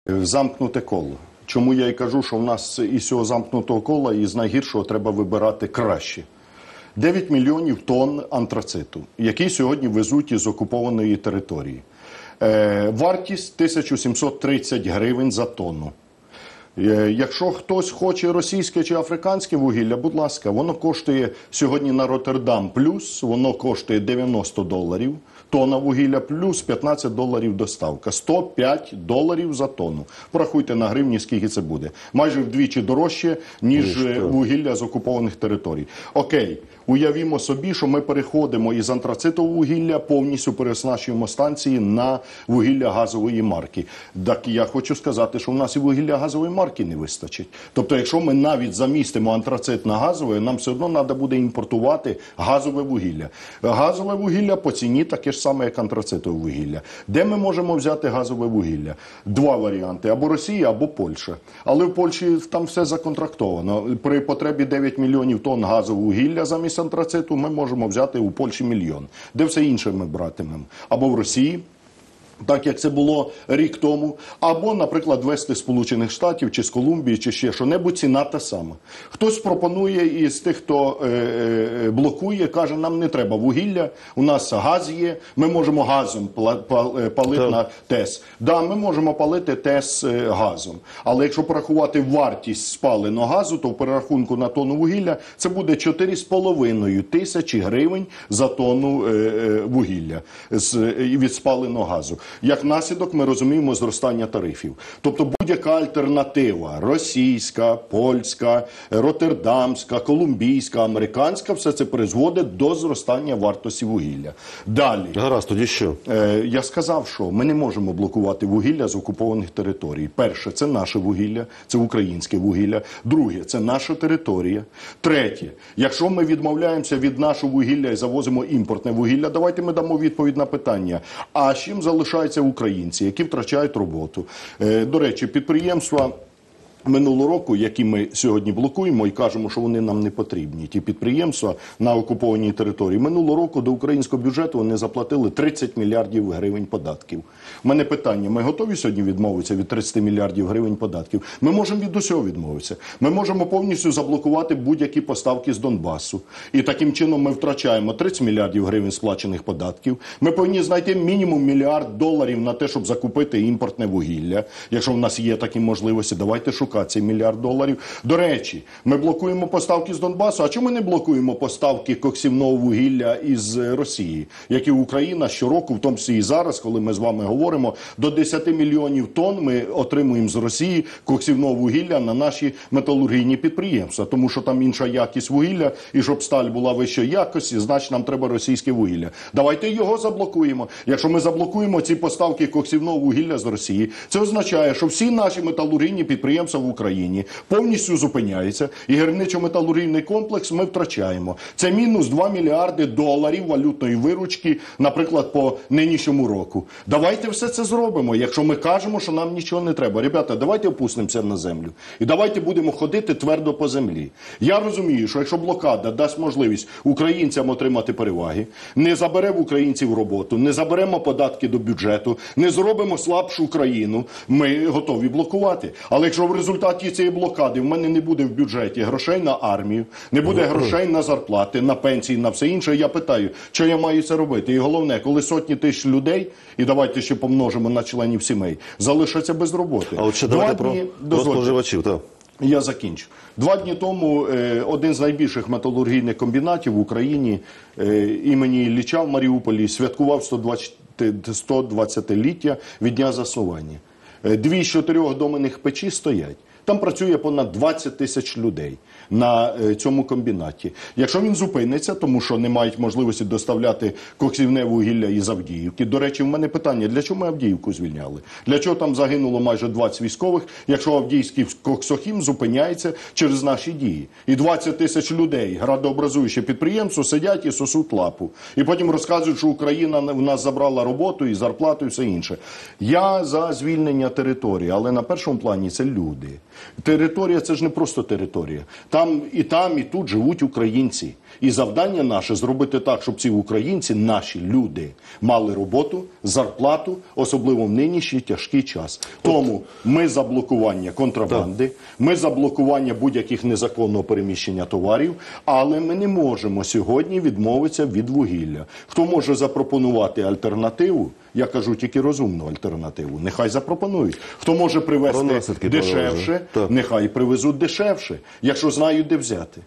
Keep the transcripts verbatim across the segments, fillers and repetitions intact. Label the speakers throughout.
Speaker 1: Замкнуте коло. Чому я і кажу, що в нас із цього замкнутого кола, із найгіршого треба вибирати краще. дев'ять мільйонів тонн антрациту, який сьогодні везуть із окупованої території. Е, вартість тисяча сімсот тридцять гривень за тонну. Е, якщо хтось хоче російське чи африканське вугілля, будь ласка, воно коштує сьогодні на Роттердам плюс, воно коштує дев'яносто доларів. Тонна вугілля плюс п'ятнадцять доларів доставка. сто п'ять доларів за тонну. Порахуйте на гривні, скільки це буде. Майже вдвічі дорожче, ніж вугілля з окупованих територій. Окей, уявімо собі, що ми переходимо із антрацитового вугілля, повністю переоснащуємо станції на вугілля газової марки. Так я хочу сказати, що в нас і вугілля газової марки не вистачить. Тобто, якщо ми навіть замістимо антрацит на газове, нам все одно треба буде імпортувати газове вугілля. Газове вугілля по ціні таке ж саме, як антрацитове вугілля. Де ми можемо взяти газове вугілля? Два варіанти. Або Росія, або Польща. Але в Польщі там все законтрактовано. При потребі дев'ять мільйонів тонн газового вугілля замість антрациту ми можемо взяти у Польщі мільйон. Де все інше ми братимемо? Або в Росії, так як це було рік тому, або, наприклад, вести з Сполучених Штатів, чи з Колумбії, чи ще що-небудь, ціна та сама. Хтось пропонує із тих, хто е, е, блокує, каже, нам не треба вугілля, у нас газ є, ми можемо газом палити на ТЕС. Да, ми можемо палити ТЕС газом, але якщо порахувати вартість спаленого газу, то в перерахунку на тонну вугілля це буде чотири з половиною тисячі гривень за тонну е, е, вугілля з, від спаленого газу. Як наслідок ми розуміємо зростання тарифів. Тобто будь-яка альтернатива – російська, польська, роттердамська, колумбійська, американська – все це призводить до зростання вартості вугілля. Далі.
Speaker 2: Гаразд, тоді що?
Speaker 1: Е, я сказав, що ми не можемо блокувати вугілля з окупованих територій. Перше – це наше вугілля, це українське вугілля. Друге – це наша територія. Третє – якщо ми відмовляємося від нашого вугілля і завозимо імпортне вугілля, давайте ми дамо відповідь на питання. А з чим залишається українці, які втрачають роботу. Е, до речі, підприємства минулого року, які ми сьогодні блокуємо і кажемо, що вони нам не потрібні, ті підприємства на окупованій території, минулого року до українського бюджету вони заплатили тридцять мільярдів гривень податків. У мене питання, ми готові сьогодні відмовитися від тридцяти мільярдів гривень податків? Ми можемо від усього відмовитися. Ми можемо повністю заблокувати будь-які поставки з Донбасу. І таким чином ми втрачаємо тридцять мільярдів гривень сплачених податків. Ми повинні знайти мінімум мільярд доларів на те, щоб закупити імпортне вугілля. Якщо в нас є такі можливості, давайте шукати цей мільярд доларів. До речі, ми блокуємо поставки з Донбасу. А чому ми не блокуємо поставки коксівного вугілля із Росії, які Україна щороку, в тому числі і зараз, коли ми з вами говоримо, до десяти мільйонів тонн ми отримуємо з Росії коксівного вугілля на наші металургійні підприємства, тому що там інша якість вугілля, і щоб сталь була вищої якості, значить нам треба російське вугілля. Давайте його заблокуємо. Якщо ми заблокуємо ці поставки коксівного вугілля з Росії, це означає, що всі наші металургійні підприємства в Україні повністю зупиняється, і гірничо-металургійний комплекс ми втрачаємо. Це мінус два мільярди доларів валютної виручки, наприклад, по нинішньому року. Давайте все це зробимо, якщо ми кажемо, що нам нічого не треба. Ребята, давайте опустимося на землю. І давайте будемо ходити твердо по землі. Я розумію, що якщо блокада дасть можливість українцям отримати переваги, не забере в українців роботу, не заберемо податки до бюджету, не зробимо слабшу країну, ми готові блокувати. Але якщо в результаті В результаті цієї блокади в мене не буде в бюджеті грошей на армію, не буде грошей на зарплати, на пенсії, на все інше, я питаю, що я маю це робити? І головне, коли сотні тисяч людей, і давайте ще помножимо на членів сімей, залишаться без роботи.
Speaker 2: А от ще давайте про, про споживачів, так.
Speaker 1: Я закінчу. Два дні тому е, один з найбільших металургійних комбінатів в Україні е, імені Ілліча в Маріуполі святкував сто двадцятиліття від дня заснування. Дві з чотирьох доменних печі стоять. Там працює понад двадцять тисяч людей на цьому комбінаті. Якщо він зупиниться, тому що не мають можливості доставляти коксівне вугілля із Авдіївки. До речі, в мене питання, для чого ми Авдіївку звільняли? Для чого там загинуло майже двадцять військових, якщо Авдіївський коксохім зупиняється через наші дії? І двадцять тисяч людей, градообразуюче підприємство, сидять і сосуть лапу. І потім розказують, що Україна в нас забрала роботу і зарплату і все інше. Я за звільнення території, але на першому плані це люди. Територія – це ж не просто територія. Там і там, і тут живуть українці. І завдання наше зробити так, щоб ці українці, наші люди, мали роботу, зарплату, особливо в нинішній тяжкий час. Тому ми за блокування контрабанди, ми за блокування будь-яких незаконного переміщення товарів, але ми не можемо сьогодні відмовитися від вугілля. Хто може запропонувати альтернативу? Я кажу тільки розумну альтернативу. Нехай запропонують. Хто може привезти дешевше, нехай привезуть дешевше, якщо знають, де взяти.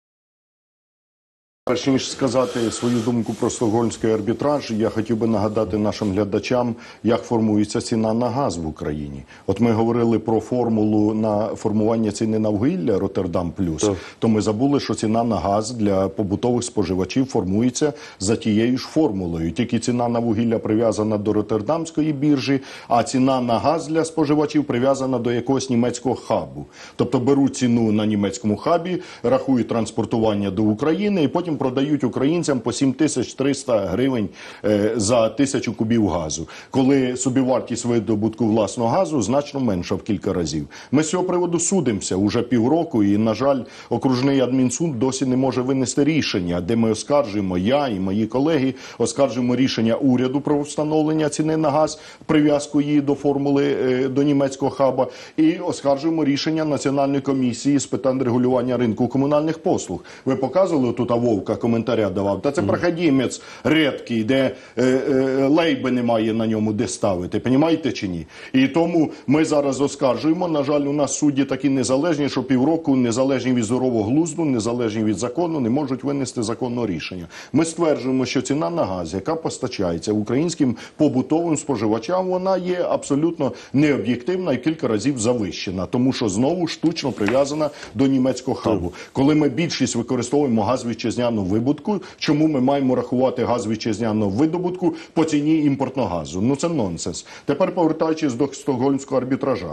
Speaker 1: Перш ніж сказати свою думку про стокгольмський арбітраж, я хотів би нагадати нашим глядачам, як формується ціна на газ в Україні. От ми говорили про формулу на формування ціни на вугілля «Роттердам плюс», так. То ми забули, що ціна на газ для побутових споживачів формується за тією ж формулою. Тільки ціна на вугілля прив'язана до Роттердамської біржі, а ціна на газ для споживачів прив'язана до якогось німецького хабу. Тобто беруть ціну на німецькому хабі, рахують транспортування до України і потім продають українцям по сім тисяч триста гривень е, за тисячу кубів газу, коли собівартість видобутку власного газу значно менша в кілька разів. Ми з цього приводу судимося уже півроку і, на жаль, окружний адмінсуд досі не може винести рішення, де ми оскаржуємо, я і мої колеги, оскаржуємо рішення уряду про встановлення ціни на газ, прив'язку її до формули, е, до німецького хаба, і оскаржуємо рішення Національної комісії з питань регулювання ринку комунальних послуг. Ви показували тут, а Вовка коментаря давав, та це проходимець рідкий, де е, е, лейби немає на ньому де ставити, понімаєте чи ні? І тому ми зараз оскаржуємо, на жаль, у нас судді такі незалежні, що півроку незалежні від здорового глузду, незалежні від закону, не можуть винести законного рішення. Ми стверджуємо, що ціна на газ, яка постачається українським побутовим споживачам, вона є абсолютно необ'єктивна і кілька разів завищена, тому що знову штучно прив'язана до німецького хабу. Коли ми більшість використовуємо газ вітчизняного видобутку, чому ми маємо рахувати газ вітчизняного видобутку по ціні імпортного газу? Ну це нонсенс. Тепер повертаючись до стокгольмського арбітража.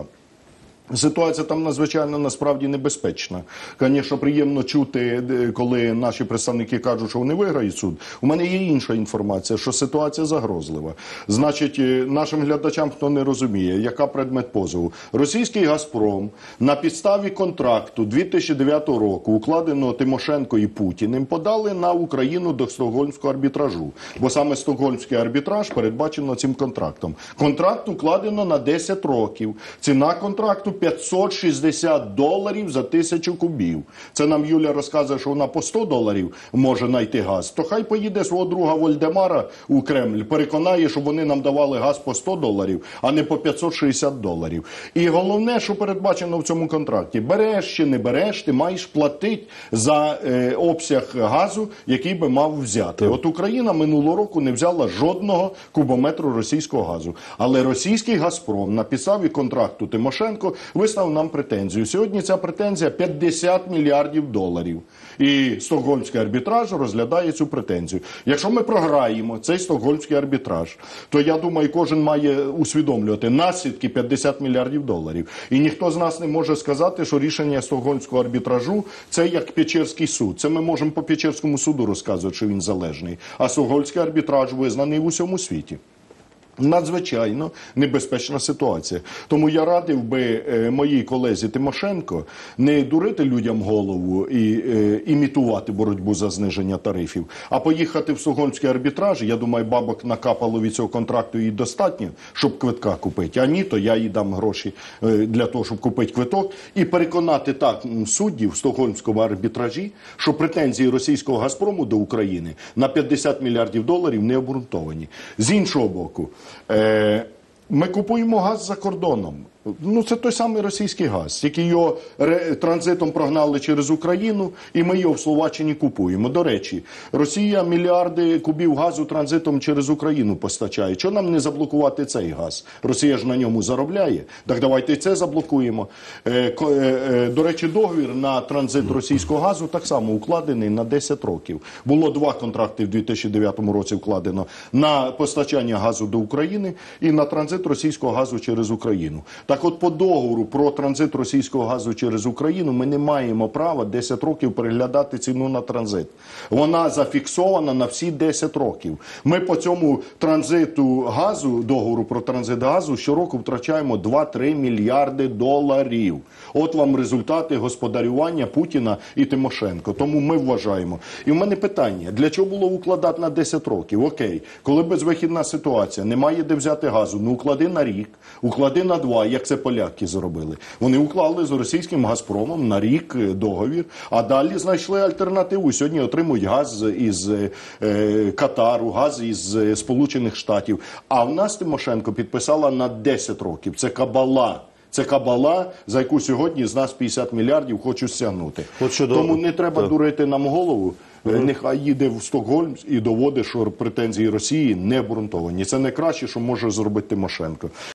Speaker 1: Ситуація там надзвичайно насправді небезпечна. Звісно, приємно чути, коли наші представники кажуть, що вони виграють суд. У мене є інша інформація, що ситуація загрозлива. Значить, нашим глядачам, хто не розуміє, яка предмет позову. Російський «Газпром» на підставі контракту дві тисячі дев'ятого року, укладеного Тимошенко і Путіним, подали на Україну до стокгольмського арбітражу. Бо саме стокгольмський арбітраж передбачено цим контрактом. Контракт укладено на десять років. Ціна контракту п'ятсот шістдесят доларів за тисячу кубів. Це нам Юля розказує, що вона по сто доларів може знайти газ. То хай поїде свого друга Вольдемара у Кремль, переконає, щоб вони нам давали газ по сто доларів, а не по п'ятсот шістдесят доларів. І головне, що передбачено в цьому контракті. Береш чи не береш, ти маєш платити за е, обсяг газу, який би мав взяти. От Україна минулого року не взяла жодного кубометру російського газу. Але російський «Газпром» на підставі контракту Тимошенко виставив нам претензію. Сьогодні ця претензія п'ятдесят мільярдів доларів. І стокгольмський арбітраж розглядає цю претензію. Якщо ми програємо цей стокгольмський арбітраж, то я думаю, кожен має усвідомлювати наслідки п'ятдесят мільярдів доларів. І ніхто з нас не може сказати, що рішення стокгольмського арбітражу – це як Печерський суд. Це ми можемо по Печерському суду розказувати, що він залежний. А стокгольмський арбітраж визнаний в усьому світі. Надзвичайно небезпечна ситуація. Тому я радив би е, моїй колезі Тимошенко не дурити людям голову і е, імітувати боротьбу за зниження тарифів, а поїхати в стокгольмський арбітраж. Я думаю, бабок накапало від цього контракту їй достатньо, щоб квитка купити. А ні, то я їй дам гроші е, для того, щоб купити квиток. І переконати так суддів в стокгольмському арбітражі, що претензії російського «Газпрому» до України на п'ятдесят мільярдів доларів не обґрунтовані. З іншого боку, Е, ми купуємо газ за кордоном. Ну, це той самий російський газ, тільки його транзитом прогнали через Україну, і ми його в Словаччині купуємо. До речі, Росія мільярди кубів газу транзитом через Україну постачає. Чого нам не заблокувати цей газ? Росія ж на ньому заробляє. Так давайте і це заблокуємо. Е, е, до речі, договір на транзит російського газу так само укладений на десять років. Було два контракти в дві тисячі дев'ятому році вкладено на постачання газу до України і на транзит російського газу через Україну. Так от по договору про транзит російського газу через Україну ми не маємо права десять років переглядати ціну на транзит. Вона зафіксована на всі десять років. Ми по цьому транзиту газу, договору про транзит газу, щороку втрачаємо два-три мільярди доларів. От вам результати господарювання Путіна і Тимошенко. Тому ми вважаємо. І в мене питання, для чого було укладати на десять років? Окей, коли безвихідна ситуація, немає де взяти газу, ну уклади на рік, уклади на два, як це поляки зробили. Вони уклали з російським «Газпромом» на рік договір, а далі знайшли альтернативу. Сьогодні отримують газ із е, Катару, газ із е, Сполучених Штатів. А в нас Тимошенко підписала на десять років. Це кабала. Це кабала, за яку сьогодні з нас п'ятдесят мільярдів хочуть стягнути.
Speaker 2: От щодо...
Speaker 1: Тому не треба
Speaker 2: Так.
Speaker 1: дурити нам голову. Нехай їде в Стокгольм і доводить, що претензії Росії не обґрунтовані. Це найкраще, що може зробити Тимошенко.